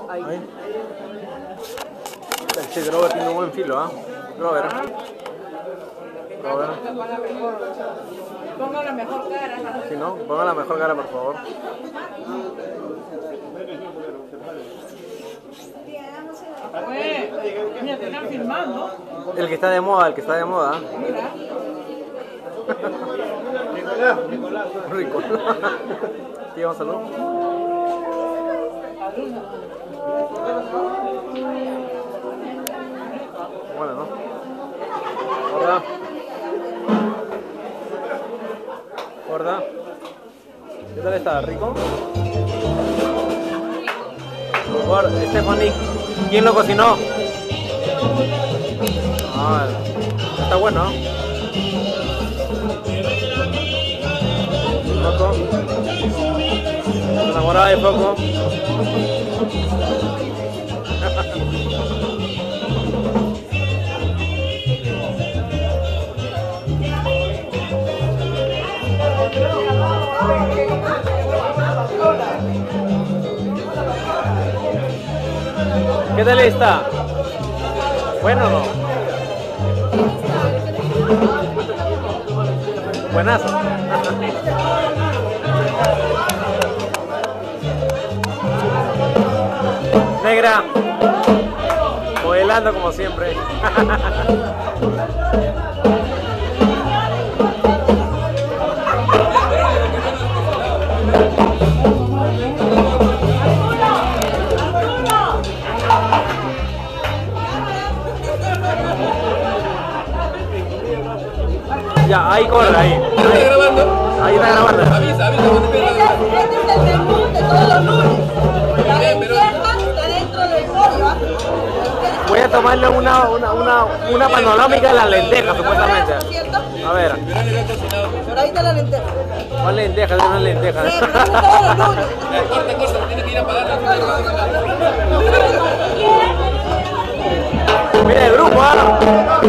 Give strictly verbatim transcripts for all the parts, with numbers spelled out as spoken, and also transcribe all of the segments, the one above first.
Ahí. Este Grover tiene un buen filo, ¿ah? ¿eh? Grover. Grover. Ponga la mejor cara. Si no, ponga la mejor cara, por favor. Oye, mira, te están filmando. El que está de moda, el que está de moda. Mira. Nicolás, Nicolás. Nicolás. Tío, un saludo. Bueno, ¿no? Gorda. Gorda. ¿Qué tal está? ¿Rico? Por Stephanie, ¿quién lo cocinó? Ah, está bueno, ¿no? Foco. Enamorada de Foco. ¿Qué tal está? ¿Bueno o no? Buenazo. Negra, modelando como siempre. Ya, ahí corre, ahí. ¿Está grabando? Ahí está grabando. Avisa, avisa cuando esté grabando. Este es el menú de todos los lunes. La lenteja está dentro del pollo. Voy a tomarle una, una, una, una panorámica de las lentejas, supuestamente. A ver. Por ahí está la lenteja. ¿Cuál lenteja? Es una lenteja. Sí, pero es todos los lunes. Corta, corta, tiene que ir a pagar. Mira el grupo, ¿ah?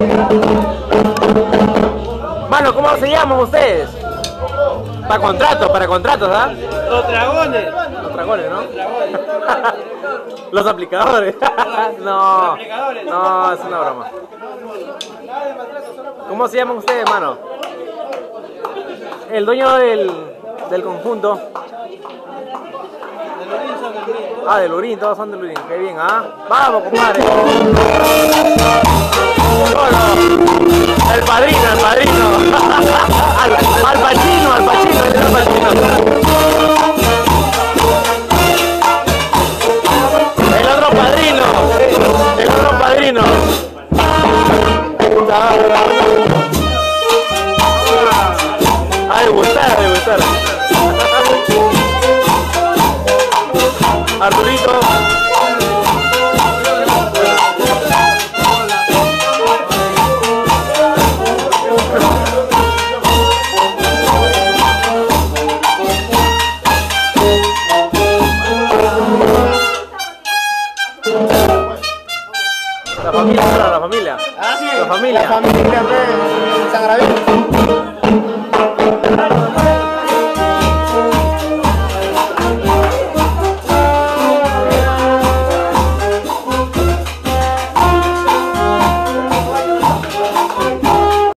Mano, ¿cómo se llaman ustedes? Para contratos, para contratos, ¿ah? Los dragones. Los dragones, ¿no? Los aplicadores. No, no, es una broma. ¿Cómo se llaman ustedes, mano? El dueño del, del conjunto. Ah, de Lurín, todos son de Lurín. Qué bien, ¿ah? Vamos, compadre. El padrino, el padrino. Al, al Pacino, al Pacino, al Pacino.